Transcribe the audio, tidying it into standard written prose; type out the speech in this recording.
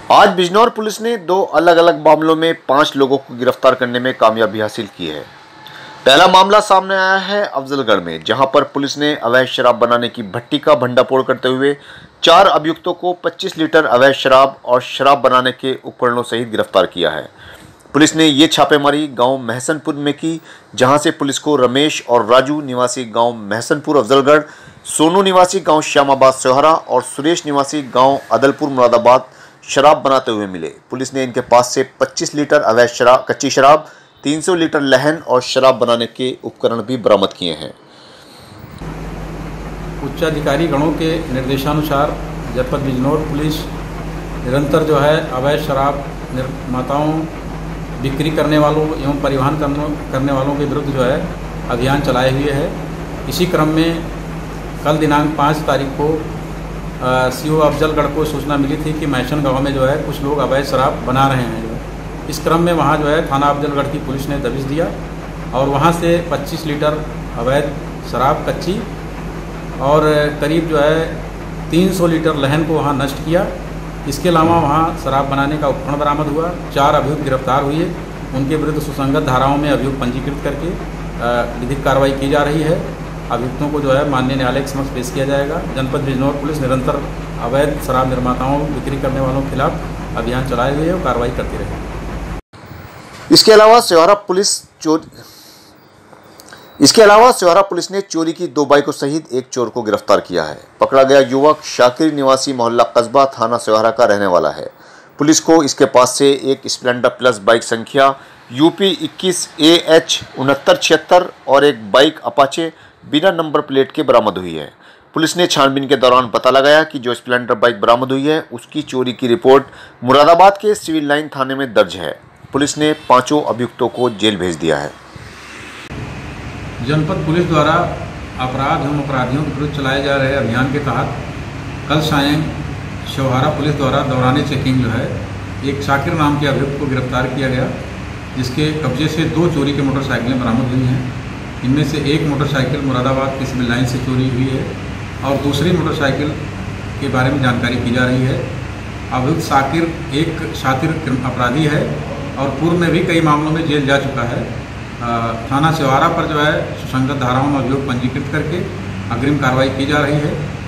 आज बिजनौर पुलिस ने दो अलग अलग मामलों में 5 लोगों को गिरफ्तार करने में कामयाबी हासिल की है। पहला मामला सामने आया है अफजलगढ़ में, जहां पर पुलिस ने अवैध शराब बनाने की भट्टी का भंडाफोड़ करते हुए 4 अभियुक्तों को 25 लीटर अवैध शराब और शराब बनाने के उपकरणों सहित गिरफ्तार किया है। पुलिस ने ये छापेमारी गांव महसनपुर में की, जहां से पुलिस को रमेश और राजू निवासी गांव महसनपुर अफजलगढ़, सोनू निवासी गांव श्यामाबाद सोहरा और सुरेश निवासी गांव अदलपुर मुरादाबाद शराब बनाते हुए मिले। पुलिस ने इनके पास से 25 लीटर अवैध शराब, कच्ची शराब, 300 लीटर लहन और शराब बनाने के उपकरण भी बरामद किए हैं। उच्चाधिकारी गणों के निर्देशानुसार जनपद बिजनौर पुलिस निरंतर अवैध शराब निर्माताओं, बिक्री करने वालों एवं परिवहन करने वालों के विरुद्ध अभियान चलाए हुए है। इसी क्रम में कल दिनांक 5 तारीख को सीओ अफजलगढ़ को सूचना मिली थी कि मैशन गांव में कुछ लोग अवैध शराब बना रहे हैं। इस क्रम में वहां थाना अफजलगढ़ की पुलिस ने दबिश दिया और वहां से 25 लीटर अवैध शराब कच्ची और करीब 300 लीटर लहन को वहां नष्ट किया। इसके अलावा वहां शराब बनाने का उपकरण बरामद हुआ। 4 अभियुक्त गिरफ्तार हुए। उनके विरुद्ध सुसंगत धाराओं में अभियुक्त पंजीकृत करके विधिक कार्रवाई की जा रही है। अभियुक्तों को माननीय न्यायालय के समक्ष पेश किया जाएगा। जनपद बिजनौर पुलिस निरंतर अवैध शराब निर्माताओं, बिक्री करने वालों के खिलाफ अभियान चलाए हुए है और कार्रवाई करती रहेगी। इसके अलावा सोहरा पुलिस ने चोरी की 2 बाइकों सहित एक चोर को गिरफ्तार किया है। पकड़ा गया युवक शाकिर निवासी मोहल्ला कस्बा थाना सोहरा का रहने वाला है। पुलिस को इसके पास से एक स्प्लेंडर प्लस बाइक संख्या UP 21 AH 6976 और एक बाइक अपाचे बिना नंबर प्लेट के बरामद हुई है। पुलिस ने छानबीन के दौरान पता लगाया कि जो स्प्लेंडर बाइक बरामद हुई है उसकी चोरी की रिपोर्ट मुरादाबाद के सिविल लाइन थाने में दर्ज है। पुलिस ने 5 अभियुक्तों को जेल भेज दिया है। जनपद पुलिस द्वारा अपराध एवं अपराधियों के विरुद्ध चलाए जा रहे अभियान के तहत कल सायं सोहरा पुलिस द्वारा दौरानी चेकिंग एक शाकिर नाम के अभियुक्त को गिरफ्तार किया गया, जिसके कब्जे से 2 चोरी के मोटरसाइकिलें बरामद हुई हैं। इनमें से एक मोटरसाइकिल मुरादाबाद की सिविल लाइन से चोरी हुई है और दूसरी मोटरसाइकिल के बारे में जानकारी की जा रही है। अभियुक्त शाकिर एक शातिर अपराधी है और पूर्व में भी कई मामलों में जेल जा चुका है। थाना सोहरा पर सुसंगत धाराओं में अभियोग पंजीकृत करके अग्रिम कार्रवाई की जा रही है।